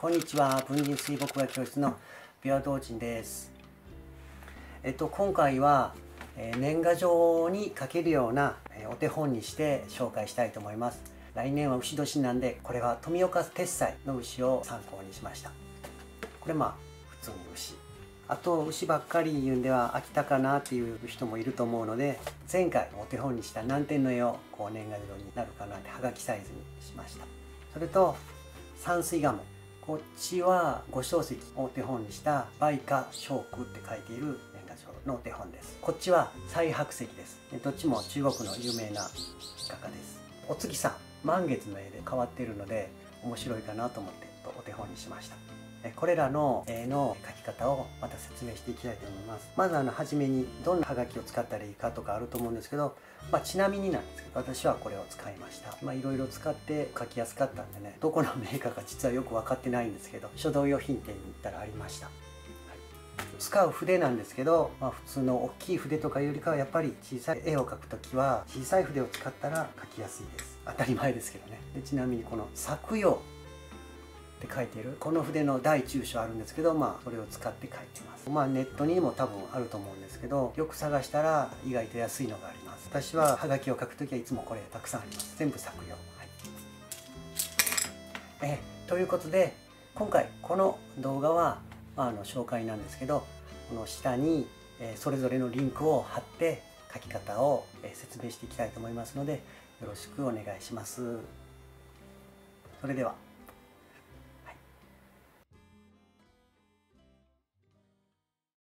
こんにちは。文人水墨画教室の琵琶道人です。今回は年賀状に書けるようなお手本にして紹介したいと思います。来年は牛年なんで、これは富岡鉄斎の牛を参考にしました。これ普通に牛。あと牛ばっかり言うんでは飽きたかなっていう人もいると思うので、前回お手本にした南天の絵を年賀状になるかなってはがきサイズにしました。それと山水画も、こっちは五小石をお手本にした梅花松句って書いている年賀状のお手本です。こっちは彩白石です。どっちも中国の有名な画家です。お月さん、満月の絵で変わっているので面白いかなと思ってお手本にしました。これらの絵の描き方をまた説明していきたいと思います。まず初めにどんなハガキを使ったらいいかとかあると思うんですけど、ちなみになんですけど、私はこれを使いました。いろいろ使って描きやすかったんでね、どこのメーカーか実はよく分かってないんですけど、書道用品店に行ったらありました。使う筆なんですけど、普通の大きい筆とかよりかはやっぱり小さい絵を描くときは小さい筆を使ったら描きやすいです。当たり前ですけどね。ちなみにこの作用って書いているこの筆の大中小あるんですけど、それを使って書いてます。ネットにも多分あると思うんですけど、よく探したら意外と安いのがあります。私はハガキを書くときはいつもこれたくさんあります。全部作用。ということで今回この動画は紹介なんですけど、この下にそれぞれのリンクを貼って書き方を説明していきたいと思いますので、よろしくお願いします。それでは。